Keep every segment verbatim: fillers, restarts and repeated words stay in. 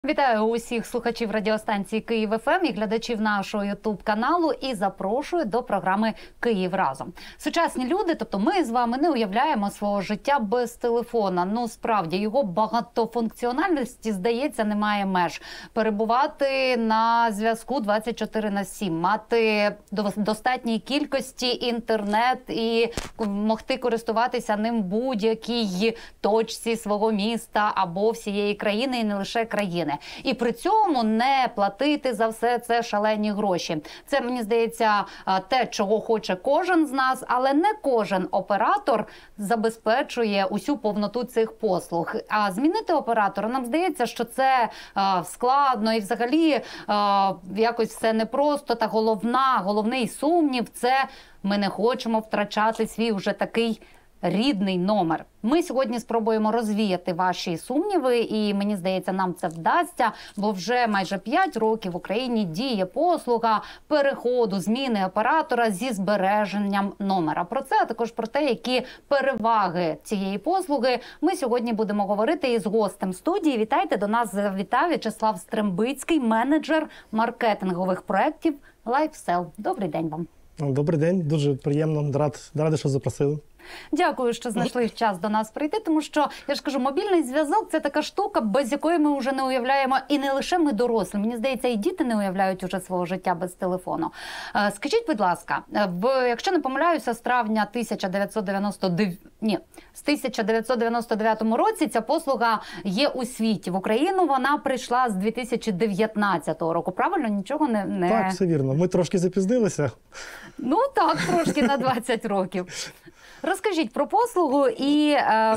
Вітаю усіх слухачів радіостанції «Київ ФМ» і глядачів нашого ютуб-каналу і запрошую до програми «Київ разом». Сучасні люди, тобто ми з вами, не уявляємо свого життя без телефона. Ну, справді, його багатофункціональності, здається, немає меж. Перебувати на зв'язку двадцять чотири на сім, мати достатній кількості інтернет і могти користуватися ним будь-якій точці свого міста або всієї країни, і не лише країни. І при цьому не платити за все це шалені гроші. Це, мені здається, те, чого хоче кожен з нас, але не кожен оператор забезпечує усю повноту цих послуг. А змінити оператора, нам здається, що це е, складно і взагалі е, якось все непросто. Та головна, головний сумнів – це ми не хочемо втрачати свій вже такий рідний номер. Ми сьогодні спробуємо розвіяти ваші сумніви, і мені здається, нам це вдасться, бо вже майже п'ять років в Україні діє послуга переходу, зміни оператора зі збереженням номера. Про це, а також про те, які переваги цієї послуги, ми сьогодні будемо говорити із гостем студії. Вітайте, до нас завітав В'ячеслав Стрембицький, менеджер маркетингових проєктів LifeSell. Добрий день вам. Добрий день, дуже приємно, рад, радий, що запросили. Дякую, що знайшли час до нас прийти, тому що, я ж кажу, мобільний зв'язок – це така штука, без якої ми вже не уявляємо, і не лише ми дорослі. Мені здається, і діти не уявляють уже свого життя без телефону. Скажіть, будь ласка, в, якщо не помиляюся, з травня тисяча дев'ятсот дев'яносто дев'ятого, ні, з тисяча дев'ятсот дев'яносто дев'ятого році ця послуга є у світі. В Україну вона прийшла з дві тисячі дев'ятнадцятого року. Правильно? Нічого не... не... Так, все вірно. Ми трошки запізнилися. Ну так, трошки на двадцять років. Розкажіть про послугу і е,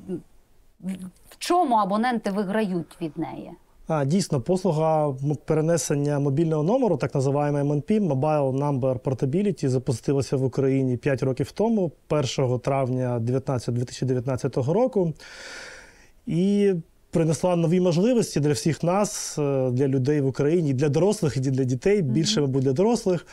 в чому абоненти виграють від неї? А, дійсно, послуга перенесення мобільного номеру, так називаємо ем ен пі, Mobile Number Portability, запустилася в Україні п'ять років тому, першого травня дві тисячі дев'ятнадцятого року. І принесла нові можливості для всіх нас, для людей в Україні, для дорослих і для дітей, більше, мабуть, для дорослих.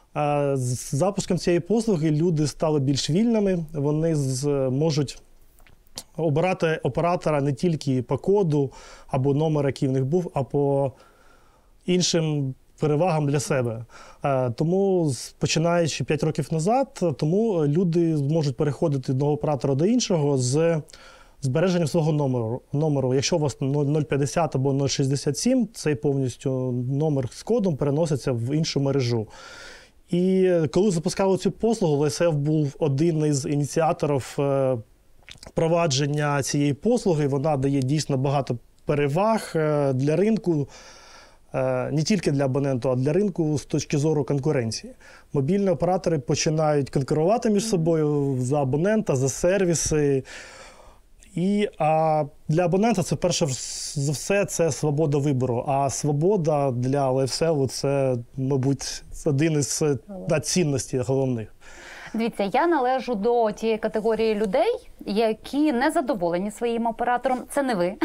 З запуском цієї послуги люди стали більш вільними, вони можуть обирати оператора не тільки по коду або номер, який в них був, а по іншим перевагам для себе. Тому, починаючи п'ять років назад, тому люди зможуть переходити від одного оператора до іншого з збереженням свого номеру. номеру. Якщо у вас нуль п'ятдесят або нуль шістдесят сім, цей повністю номер з кодом переноситься в іншу мережу. І коли запускали цю послугу, LifeSell був один із ініціаторів впровадження цієї послуги. Вона дає дійсно багато переваг для ринку, не тільки для абоненту, а для ринку з точки зору конкуренції. Мобільні оператори починають конкурувати між собою за абонента, за сервіси. І а для абонента це, перше за все, це свобода вибору. А свобода для LifeSell – це, мабуть, один із цінностей головних. Дивіться, я належу до тієї категорії людей, які не задоволені своїм оператором. Це не ви.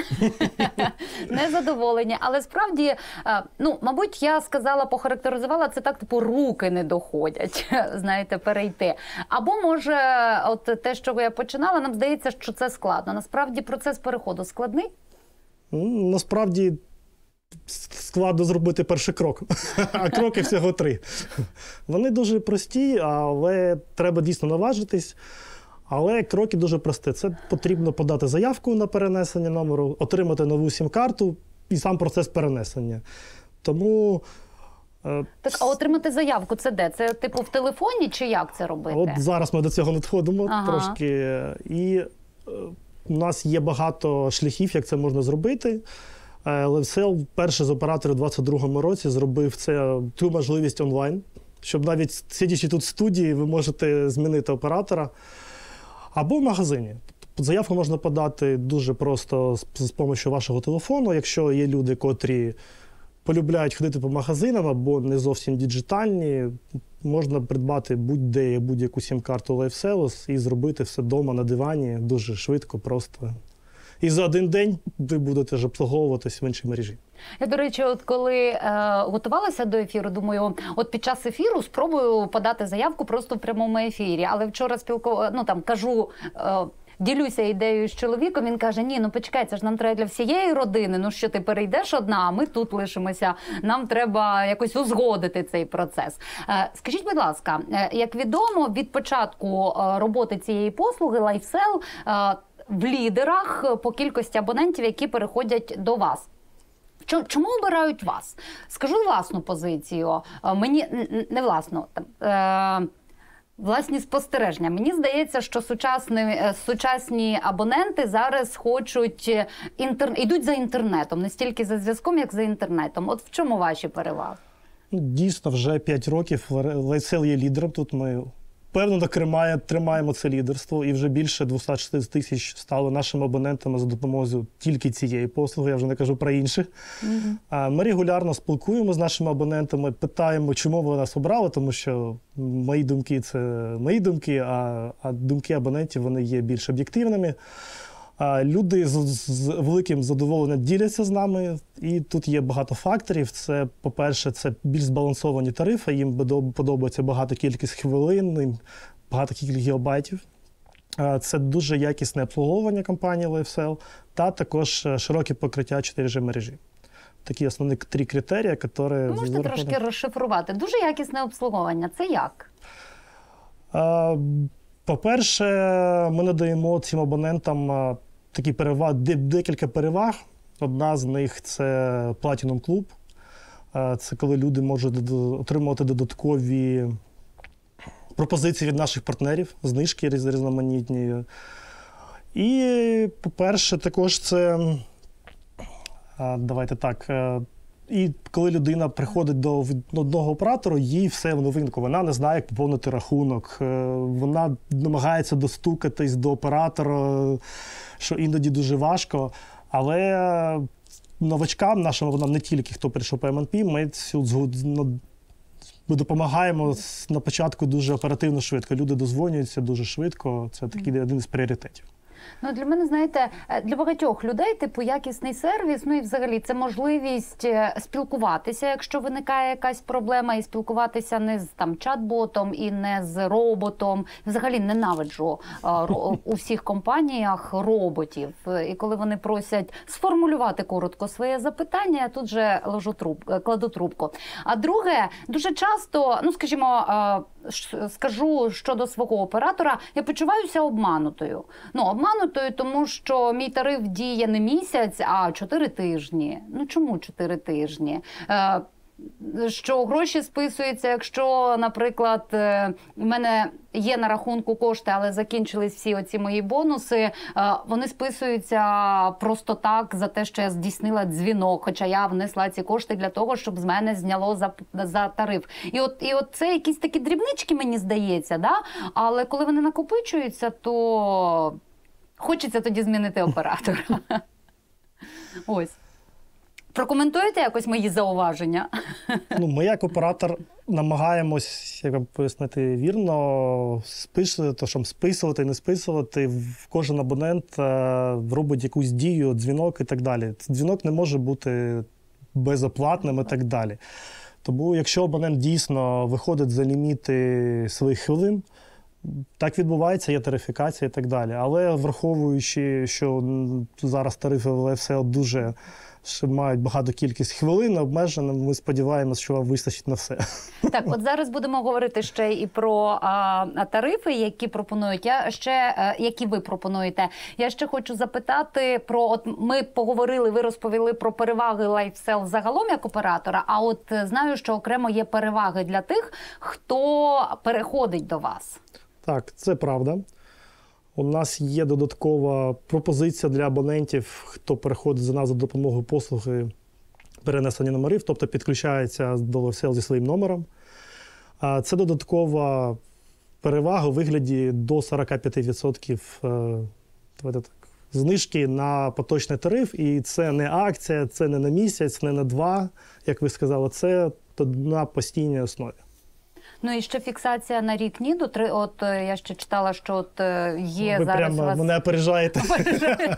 Не задоволені. Але справді, ну, мабуть, я сказала, похарактеризувала це так, типу, руки не доходять, знаєте, перейти. Або, може, от те, з чого я починала, нам здається, що це складно. Насправді, процес переходу складний? Насправді, складно зробити перший крок, а кроки всього три. Вони дуже прості, але треба дійсно наважитись. Але кроки дуже прості. Це потрібно подати заявку на перенесення номеру, отримати нову сім-карту і сам процес перенесення. Тому... Так, а отримати заявку – це де? Це типу в телефоні чи як це робити? От зараз ми до цього надходимо ага. трошки. І у нас є багато шляхів, як це можна зробити. LifeSell вперше з операторів у двадцять другому році зробив це ту можливість онлайн, щоб навіть сидячи тут в студії, ви можете змінити оператора або в магазині. Заявку можна подати дуже просто з допомогою вашого телефону, якщо є люди, котрі полюбляють ходити по магазинам або не зовсім діджитальні, можна придбати будь-де будь-яку сім-карту LifeSell і зробити все вдома на дивані дуже швидко, просто. І за один день ви будете ж обслуговуватись в іншій мережі. Я, до речі, от коли е, готувалася до ефіру, думаю, от під час ефіру спробую подати заявку просто в прямому ефірі. Але вчора спілкувала, ну там кажу, е, ділюся ідеєю з чоловіком, він каже, ні, ну почекай, це ж нам треба для всієї родини, ну що ти перейдеш одна, а ми тут лишимося, нам треба якось узгодити цей процес. Скажіть, будь ласка, як відомо, від початку роботи цієї послуги LifeSell в лідерах по кількості абонентів, які переходять до вас. Чому обирають вас? Скажу власну позицію. Мені, не власну, е, власні спостереження. Мені здається, що сучасні, сучасні абоненти зараз хочуть, інтер... йдуть за інтернетом. Не стільки за зв'язком, як за інтернетом. От в чому ваші переваги? Дійсно, вже п'ять років LifeSell є лідером. Тут ми впевнено тримає, тримаємо це лідерство, і вже більше двісті шістдесят тисяч стали нашими абонентами за допомогою тільки цієї послуги, я вже не кажу про інших. Mm-hmm. Ми регулярно спілкуємо з нашими абонентами, питаємо, чому ви нас обрали, тому що мої думки – це мої думки, а, а думки абонентів вони є більш об'єктивними. Люди з, з великим задоволенням діляться з нами, і тут є багато факторів. Це, по-перше, це більш збалансовані тарифи, їм подобається багато кількість хвилин, багато кількість гігабайтів. Це дуже якісне обслуговування компанії LifeSell та також широке покриття чотири джі мережі. Такі основні три критерії, які... Ви можете трошки розшифрувати? Дуже якісне обслуговування. Це як? По-перше, ми надаємо цим абонентам такі переваги, декілька переваг. Одна з них – це Platinum Club. Це коли люди можуть отримувати додаткові пропозиції від наших партнерів, знижки різноманітні. І, по-перше, також це, давайте так, і коли людина приходить до одного оператора, їй все в новинку. Вона не знає, як поповнити рахунок. Вона намагається достукатись до оператора, що іноді дуже важко. Але новачкам нашим, вона не тільки хто прийшов по ем ен пі, ми цю ми допомагаємо на початку дуже оперативно, швидко. Люди дозвонюються дуже швидко. Це такий один із пріоритетів. Ну, для мене, знаєте, для багатьох людей, типу, якісний сервіс, ну і взагалі це можливість спілкуватися, якщо виникає якась проблема, і спілкуватися не з там чат-ботом і не з роботом. Взагалі ненавиджу а, ро, у всіх компаніях роботів. І коли вони просять сформулювати коротко своє запитання, я тут же ложу труб, кладу трубку. А друге, дуже часто, ну, скажімо, а, скажу щодо свого оператора, я почуваюся обманутою. Ну, обманутою, тому що мій тариф діє не місяць, а чотири тижні. Ну, чому чотири тижні? Е, що гроші списуються, якщо, наприклад, в мене є на рахунку кошти, але закінчились всі оці мої бонуси, вони списуються просто так за те, що я здійснила дзвінок, хоча я внесла ці кошти для того, щоб з мене зняло за, за тариф. І от, і от це якісь такі дрібнички, мені здається, да? Але коли вони накопичуються, то хочеться тоді змінити оператора. Ось. Прокоментуєте якось мої зауваження? Ну, ми як оператор намагаємось, як вам пояснити вірно, списувати, щоб списувати, не списувати. Кожен абонент робить якусь дію, дзвінок і так далі. Дзвінок не може бути безоплатним і так далі. Тому якщо абонент дійсно виходить за ліміти своїх хвилин, так відбувається, є тарифікація і так далі. Але враховуючи, що зараз тарифи в LifeSell дуже що мають багато кількість хвилин обмежено, ми сподіваємося, що вам вистачить на все. Так, от зараз будемо говорити ще і про а, тарифи, які пропонують. Я ще, а, які ви пропонуєте. Я ще хочу запитати про, от ми поговорили, ви розповіли про переваги LifeSell загалом як оператора, а от знаю, що окремо є переваги для тих, хто переходить до вас. Так, це правда. У нас є додаткова пропозиція для абонентів, хто переходить за нас за допомогою послуги перенесення номерів, тобто підключається до LifeSell зі своїм номером. Це додаткова перевага у вигляді до сорок п'ять відсотків так, знижки на поточний тариф. І це не акція, це не на місяць, не на два, як ви сказали, це на постійній основі. Ну і ще фіксація на рік ніду. Три, от я ще читала, що от є ви зараз прямо у вас... мене опережаєте.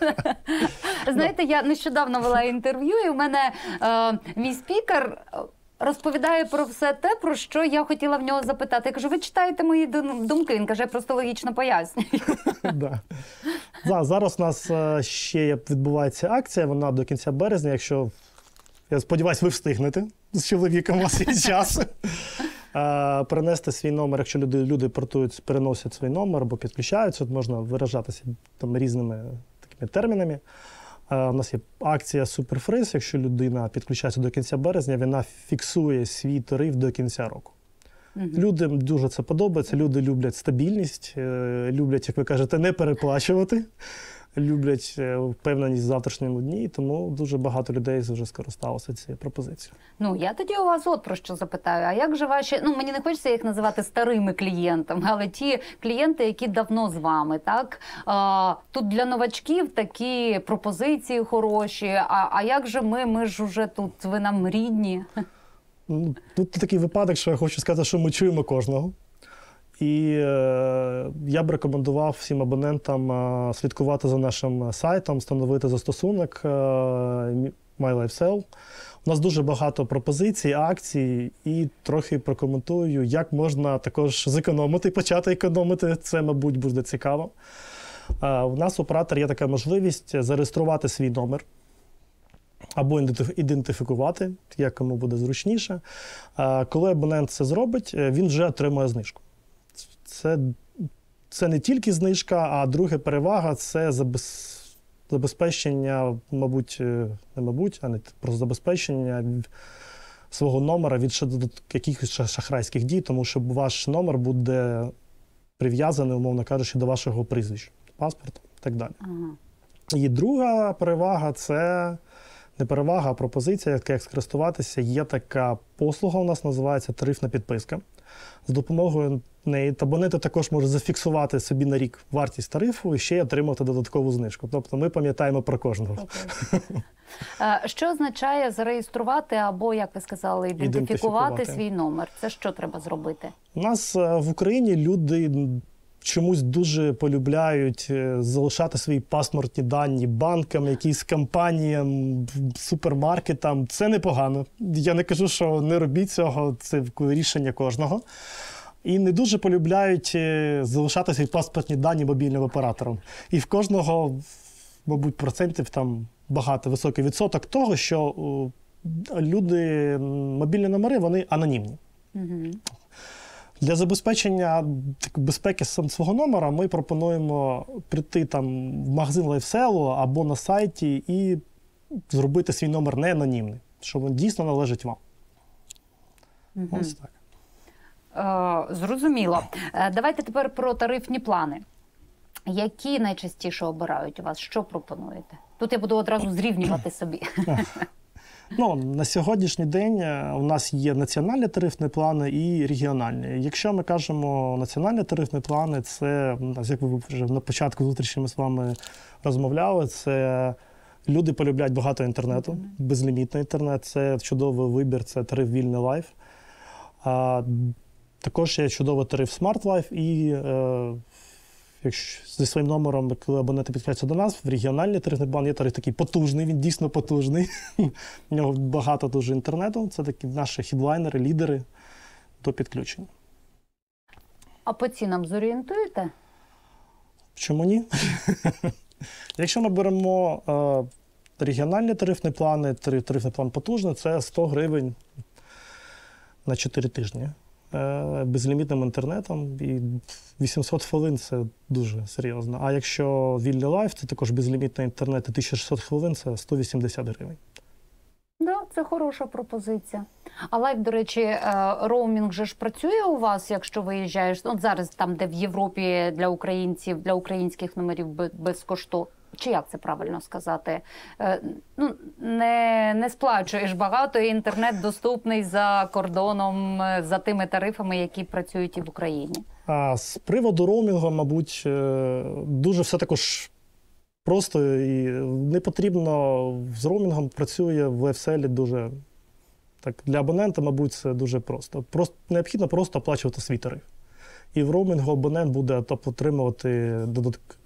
Знаєте, я нещодавно вела інтерв'ю, і у мене е, мій спікер розповідає про все те, про що я хотіла в нього запитати. Я кажу, ви читаєте мої думки? Він каже, я просто логічно пояснюю. Да. Зараз у нас ще відбувається акція, вона до кінця березня, якщо, я сподіваюся, ви встигнете з чоловіком, у вас є час. Перенести свій номер, якщо люди, люди портують, переносять свій номер або підключаються, можна виражатися там різними такими термінами. У нас є акція Суперфриз, якщо людина підключається до кінця березня, вона фіксує свій тариф до кінця року. Угу. Людям дуже це подобається, люди люблять стабільність, люблять, як ви кажете, не переплачувати, люблять впевненість в завтрашньому дні, тому дуже багато людей вже скористалося цією пропозицією. Ну, я тоді у вас от про що запитаю. А як же ваші, ну, мені не хочеться їх називати старими клієнтами, але ті клієнти, які давно з вами, так? А, тут для новачків такі пропозиції хороші, а, а як же ми, ми ж уже тут, ви нам рідні? Ну, тут такий випадок, що я хочу сказати, що ми чуємо кожного. І е, я б рекомендував всім абонентам е, слідкувати за нашим сайтом, встановити застосунок е, MyLifeSell. У нас дуже багато пропозицій, акцій, і трохи прокоментую, як можна також зекономити, почати економити. Це, мабуть, буде цікаво. Е, у нас у оператора є така можливість зареєструвати свій номер або ідентифікувати, як кому буде зручніше. Е, коли абонент це зробить, він вже отримує знижку. Це, це не тільки знижка, а друга перевага – це забез, забезпечення, мабуть, не мабуть, а не просто забезпечення свого номера від якихось шахрайських дій, тому що ваш номер буде прив'язаний, умовно кажучи, до вашого прізвища, паспорту і так далі. Ага. І друга перевага – це не перевага, а пропозиція, як скористуватися. Є така послуга у нас, називається тарифна підписка. З допомогою неї абоненти також можуть зафіксувати собі на рік вартість тарифу і ще й отримати додаткову знижку. Тобто ми пам'ятаємо про кожного. Okay. Що означає зареєструвати або, як ви сказали, ідентифікувати, ідентифікувати свій номер? Це що треба зробити? У нас в Україні люди чомусь дуже полюбляють залишати свої паспортні дані банкам, якісь компаніям, супермаркетам. Це непогано. Я не кажу, що не робіть цього, це рішення кожного. І не дуже полюбляють залишати свої паспортні дані мобільним операторам. І в кожного, мабуть, процентів там багато, високий відсоток того, що люди, мобільні номери, вони анонімні. Угу. Для забезпечення безпеки свого номера ми пропонуємо прийти там в магазин LifeSell або на сайті і зробити свій номер не анонімний, що він дійсно належить вам. Угу. Ось так. Е, зрозуміло. Е, давайте тепер про тарифні плани. Які найчастіше обирають у вас? Що пропонуєте? Тут я буду одразу зрівнювати собі. Ну, на сьогоднішній день у нас є національні тарифні плани і регіональні. Якщо ми кажемо національні тарифні плани, це, як ви вже на початку зустрічі ми з вами розмовляли, це люди полюбляють багато інтернету, mm-hmm. безлімітний інтернет, це чудовий вибір, це тариф Вільний Лайф. А, також є чудовий тариф Smart Life і е, якщо зі своїм номером, коли абоненти підключаються до нас, в регіональний тарифний план є тариф такий потужний, він дійсно потужний. У нього багато дуже інтернету. Це такі наші хедлайнери, лідери до підключення. А по цінам зорієнтуєте? Чому ні? Якщо ми беремо е, регіональні тарифні плани, тарифний план потужний, це сто гривень на чотири тижні. Безлімітним інтернетом, і вісімсот хвилин – це дуже серйозно. А якщо Вільний Лайф, це також безлімітний інтернет, і тисяча шістсот хвилин – це сто вісімдесят гривень. Так, да, це хороша пропозиція. А Лайф, до речі, роумінг же ж працює у вас, якщо виїжджаєш? От зараз там, де в Європі для українців, для українських номерів безкоштовно. Чи як це правильно сказати? Ну, не, не сплачуєш багато, і інтернет доступний за кордоном, за тими тарифами, які працюють і в Україні. А з приводу роумінгу, мабуть, дуже все також просто і не потрібно. З роумінгом працює в LifeSell дуже так. Для абонента, мабуть, це дуже просто. Просто необхідно просто оплачувати свій тариф. І в роумінгу абонент буде отримувати додатково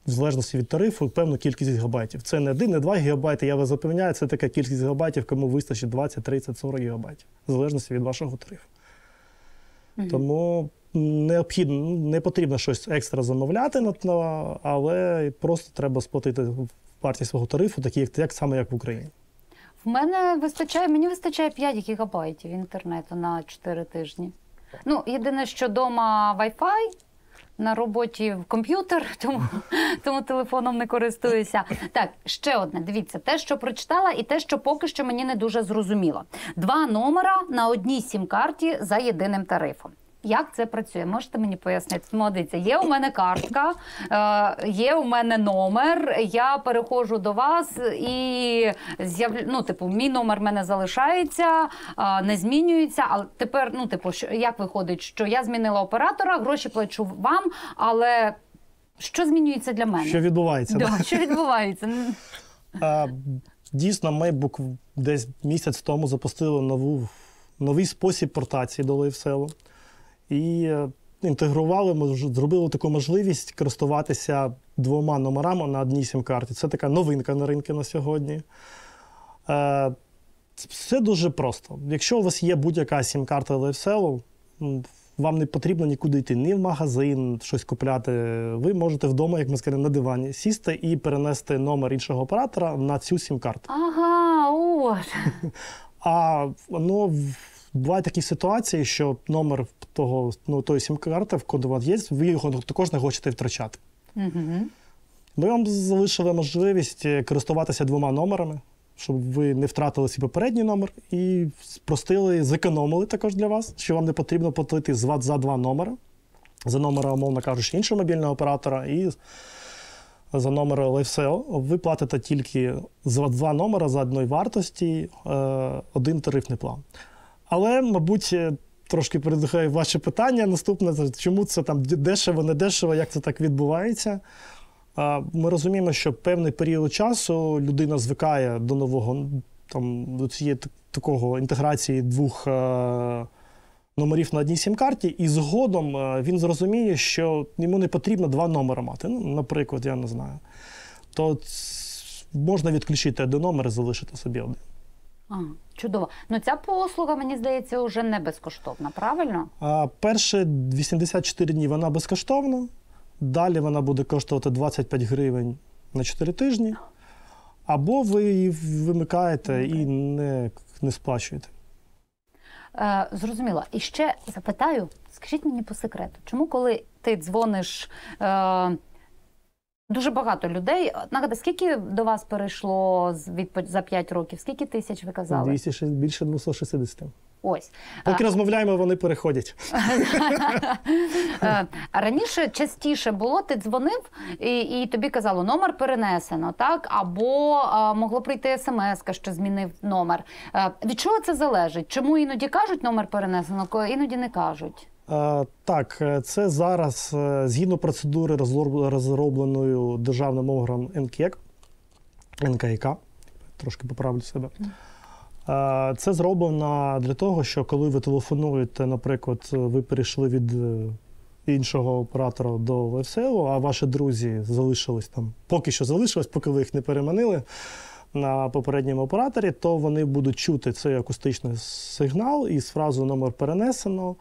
в залежності від тарифу, певну кількість гігабайтів. Це не один, не два гігабайти, я вас запевняю, це така кількість гігабайтів, кому вистачить двадцять, тридцять, сорок гігабайтів, в залежності від вашого тарифу. Mm-hmm. Тому необхідно, не потрібно щось екстра замовляти, але просто треба сплатити вартість свого тарифу, такі як, як саме як в Україні. В мене вистачає, мені вистачає п'ять гігабайтів інтернету на чотири тижні. Ну, єдине, що вдома Wi-Fi, на роботі в комп'ютер, тому, тому телефоном не користуюся. Так, ще одне, дивіться, те, що прочитала, і те, що поки що мені не дуже зрозуміло. Два номера на одній сім-карті за єдиним тарифом. Як це працює? Можете мені пояснити? Молодиця, є у мене картка, є у мене номер, я переходжу до вас і, ну, типу, мій номер в мене залишається, не змінюється, але тепер, ну, типу, як виходить, що я змінила оператора, гроші плачу вам, але що змінюється для мене? Що відбувається? Да, що відбувається? А, дійсно, ми букв десь місяць тому запустили нову, новий спосіб портації до LiveSell. І інтегрували, ми зробили таку можливість користуватися двома номерами на одній сім-карті. Це така новинка на ринку на сьогодні. Все дуже просто. Якщо у вас є будь-яка сім-карта LiveSell, вам не потрібно нікуди йти, ні в магазин, щось купляти. Ви можете вдома, як ми сказали, на дивані сісти і перенести номер іншого оператора на цю сім-карту. Ага, от. А воно... Бувають такі ситуації, що номер того, ну, тої сім-карти, в коду у вас є, ви його також не хочете втрачати. Mm-hmm. Ми вам залишили можливість користуватися двома номерами, щоб ви не втратили свій попередній номер і спростили, зекономили також для вас, що вам не потрібно платити за два номери. За номера, умовно кажучи, іншого мобільного оператора і за номер LiveSell. Ви платите тільки за два номера за одної вартості, один тарифний план. Але, мабуть, трошки передихаю ваше питання наступне, чому це там дешево, не дешево, як це так відбувається. Ми розуміємо, що певний період часу людина звикає до нового, там, до цієї такого інтеграції двох номерів на одній сім-карті, і згодом він зрозуміє, що йому не потрібно два номери мати. Ну, наприклад, я не знаю. То можна відключити один номер і залишити собі один. А, чудово. Ну ця послуга, мені здається, вже не безкоштовна, правильно? А, перші вісімдесят чотири дні вона безкоштовна, далі вона буде коштувати двадцять п'ять гривень на чотири тижні, або ви її вимикаєте okay. і не, не сплачуєте. Е, зрозуміло. І ще запитаю, скажіть мені по секрету, чому коли ти дзвониш... Е, Дуже багато людей. Нагадай, скільки до вас перейшло за п'ять років? Скільки тисяч ви казали? двісті, більше двісті шістдесят. Ось. Поки а... розмовляємо, вони переходять. Раніше частіше було, ти дзвонив і, і тобі казало, номер перенесено, так? Або а, могло прийти смс-ка, що змінив номер. А, від чого це залежить? Чому іноді кажуть номер перенесено, іноді не кажуть? Так, це зараз згідно процедури, розробленою державним органом ен ка і ек, ен ка і ка, трошки поправлю себе. Це зроблено для того, що коли ви телефонуєте, наприклад, ви перейшли від іншого оператора до LiveSell, а ваші друзі залишились там, поки що залишились, поки ви їх не переманили на попередньому операторі, то вони будуть чути цей акустичний сигнал і з фразою «номер перенесено»,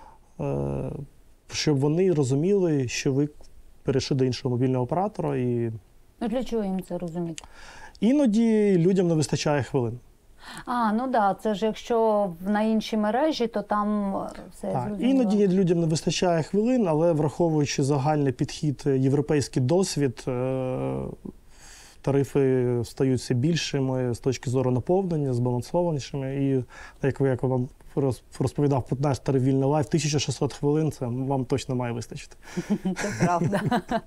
щоб вони розуміли, що ви перейшли до іншого мобільного оператора. І... Ну для чого їм це розуміти? Іноді людям не вистачає хвилин. А, ну так, да. Це ж якщо на іншій мережі, то там все так, зрозуміло. Іноді людям не вистачає хвилин, але враховуючи загальний підхід, європейський досвід, тарифи стають все більшими з точки зору наповнення, збалансованішими. І, як ви, як вам розповідав наш тариф «Вільний лайф», тисяча шістсот хвилин, це вам точно має вистачити. Це правда.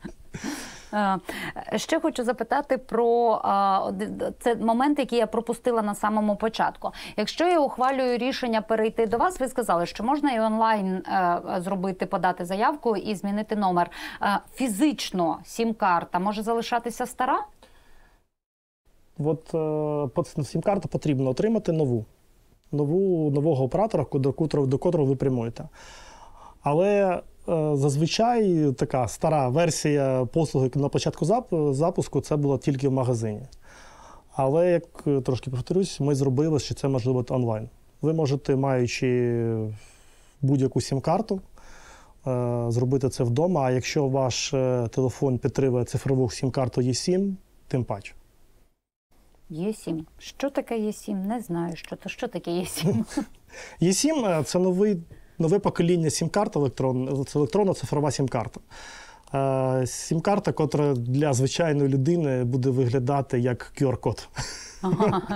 Ще хочу запитати про це момент, який я пропустила на самому початку. Якщо я ухвалюю рішення перейти до вас, ви сказали, що можна і онлайн зробити, подати заявку і змінити номер. Фізично сім-карта може залишатися стара? От сім-карту потрібно отримати нову. Нову, нового оператора, до котрого, до котрого ви прямуєте. Але зазвичай така стара версія послуги на початку запуску це було тільки в магазині. Але, як трошки повторюсь, ми зробили, що це можливо онлайн. Ви можете, маючи будь-яку сім-карту, зробити це вдома, а якщо ваш телефон підтримує цифрову сім-карту Є сім, тим паче. Є сім. Що таке Є сім? Не знаю, що то. Що таке Є сім? Є сім – це новий, нове покоління сім-карт, електрон, це електронна цифрова сім-карта. Сім-карта, котра для звичайної людини буде виглядати як кю ар-код. Ага.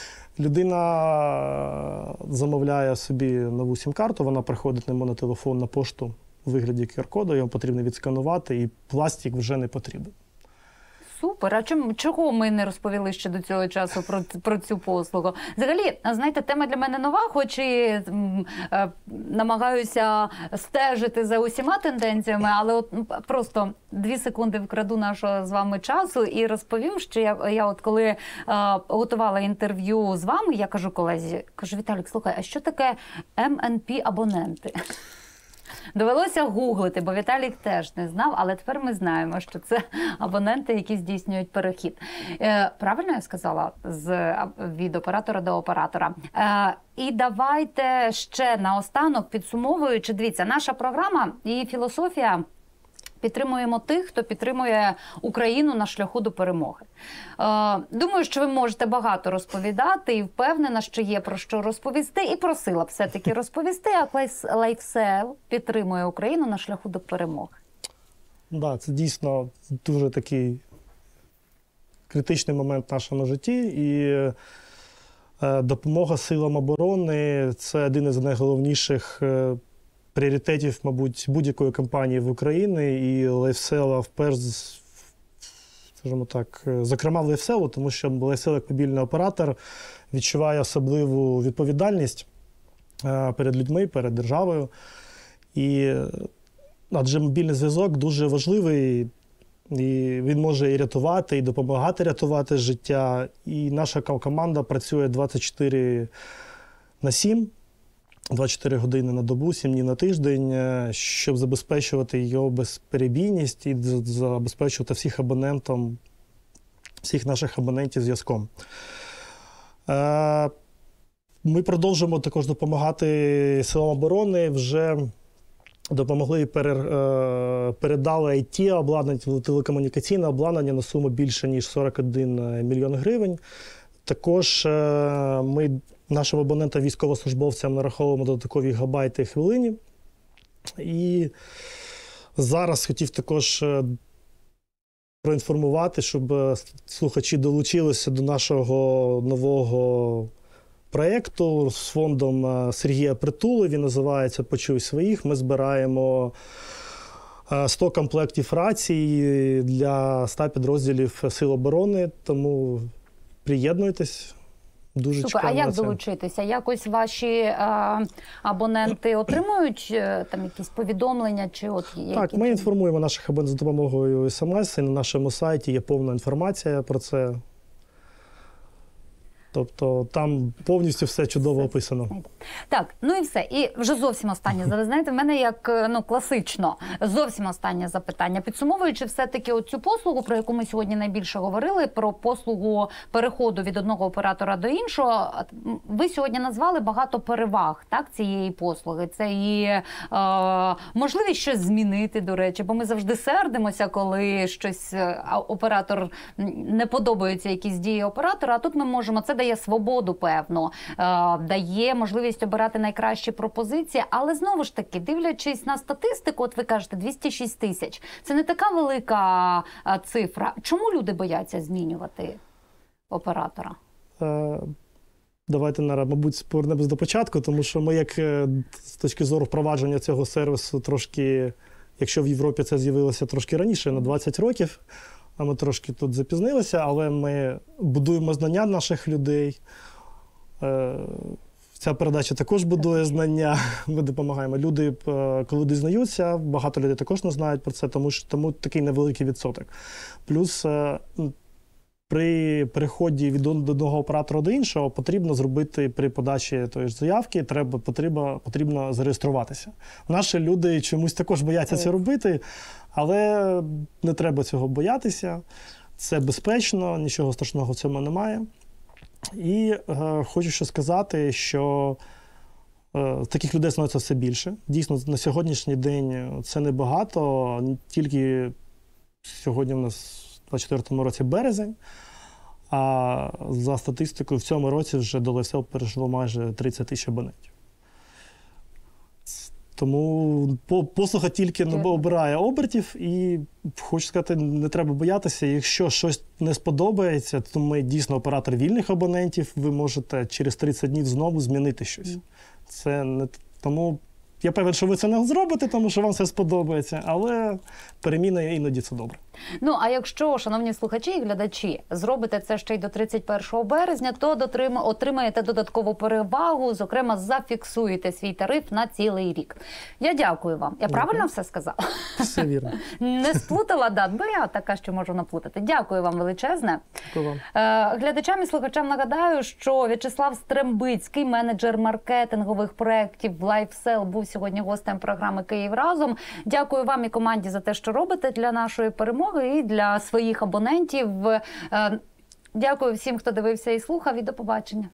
Людина замовляє собі нову сім-карту, вона приходить нему на телефон, на пошту у вигляді кю ар-коду, його потрібно відсканувати, і пластик вже не потрібен. Супер. А чому, чого ми не розповіли ще до цього часу про, про цю послугу? Взагалі, знаєте, тема для мене нова, хоч і м, е, намагаюся стежити за усіма тенденціями, але от просто дві секунди вкраду нашого з вами часу і розповім, що я, я от коли е, готувала інтерв'ю з вами, я кажу колезі, кажу, Віталік, слухай, а що таке ем ен пі-абоненти? Довелося гуглити, бо Віталік теж не знав, але тепер ми знаємо, що це абоненти, які здійснюють перехід. Е, правильно я сказала? З, від оператора до оператора. Е, і давайте ще наостанок, підсумовуючи, дивіться, наша програма і філософія – підтримуємо тих, хто підтримує Україну на шляху до перемоги. Е, думаю, що ви можете багато розповідати і впевнена, що є про що розповісти. І просила б все-таки розповісти, як LifeSell підтримує Україну на шляху до перемоги. Так, да, це дійсно дуже такий критичний момент в нашому житті. І е, допомога силам оборони – це один із найголовніших е, пріоритетів, мабуть, будь-якої компанії в Україні, і LifeSell вперше, скажімо так, зокрема LifeSell, тому що LifeSell як мобільний оператор відчуває особливу відповідальність перед людьми, перед державою. І, адже мобільний зв'язок дуже важливий, і він може і рятувати, і допомагати рятувати життя. І наша команда працює двадцять чотири на сім. двадцять чотири години на добу, сім днів на тиждень, щоб забезпечувати його безперебійність і забезпечувати всіх абонентам, всіх наших абонентів зв'язком. Ми продовжуємо також допомагати силам оборони. Вже допомогли, передали ай ті-обладнання, телекомунікаційне обладнання на суму більше, ніж сорок один мільйон гривень. Також ми нашим абонентам, військовослужбовцям нараховуємо додаткові гігабайти хвилині. І зараз хотів також проінформувати, щоб слухачі долучилися до нашого нового проєкту з фондом Сергія Притули. Він називається «Почуй своїх». Ми збираємо сто комплектів рацій для ста підрозділів Сил оборони, тому приєднуйтесь. Дуже Супер. А як долучитися? Якось ваші а, абоненти отримують там якісь повідомлення? Чи от які... Так, ми інформуємо наших абонентів за допомогою ес ем ес, і на нашому сайті є повна інформація про це. Тобто там повністю все чудово все описано. Так, ну і все. І вже зовсім останнє. Зараз, знаєте, в мене як ну, класично, зовсім останнє запитання. Підсумовуючи все-таки оцю послугу, про яку ми сьогодні найбільше говорили, про послугу переходу від одного оператора до іншого, ви сьогодні назвали багато переваг, так, цієї послуги. Це і е, можливість щось змінити, до речі, бо ми завжди сердимося, коли щось оператор, не подобаються якісь дії оператора, а тут ми можемо, це дає свободу, певно, дає можливість обирати найкращі пропозиції, але знову ж таки, дивлячись на статистику, от ви кажете, двісті шість тисяч, це не така велика цифра. Чому люди бояться змінювати оператора? Давайте, мабуть, повернемось до початку, тому що ми, як з точки зору впровадження цього сервісу, трошки, якщо в Європі це з'явилося трошки раніше, на двадцять років, а ми трошки тут запізнилися, але ми будуємо знання наших людей. Ця передача також будує знання, ми допомагаємо. Люди, коли дізнаються, багато людей також не знають про це, тому що тому такий невеликий відсоток. Плюс при переході від одного оператора до іншого потрібно зробити при подачі тої ж заявки, треба, потрібно, потрібно зареєструватися. Наші люди чомусь також бояться це робити, але не треба цього боятися. Це безпечно, нічого страшного в цьому немає. І е, хочу ще сказати, що е, таких людей становиться все більше. Дійсно, на сьогоднішній день це небагато, тільки сьогодні у нас в двадцять четвертому році березень, а за статистикою в цьому році вже до ЛСЛ перейшло майже тридцять тисяч абонентів. Тому послуга тільки обирає обертів, і хочу сказати, не треба боятися, якщо щось не сподобається, то ми дійсно оператор вільних абонентів, ви можете через тридцять днів знову змінити щось. Це не тому. Я певен, що ви це не зробите, тому що вам все сподобається, але переміна іноді це добре. Ну, а якщо, шановні слухачі і глядачі, зробите це ще й до тридцять першого березня, то дотрим... отримаєте додаткову перевагу, зокрема, зафіксуєте свій тариф на цілий рік. Я дякую вам. Я Дякую. правильно все сказала? Все вірно. Не сплутала дат, бо я така, що можу наплутати. Дякую вам величезне. Дякую вам. Е, глядачам і слухачам нагадаю, що В'ячеслав Стрембицький, менеджер маркетингових проєктів LifeSell, був сьогодні гостем програми «Київ разом». Дякую вам і команді за те, що робите для нашої перемоги і для своїх абонентів. Дякую всім, хто дивився і слухав, і до побачення.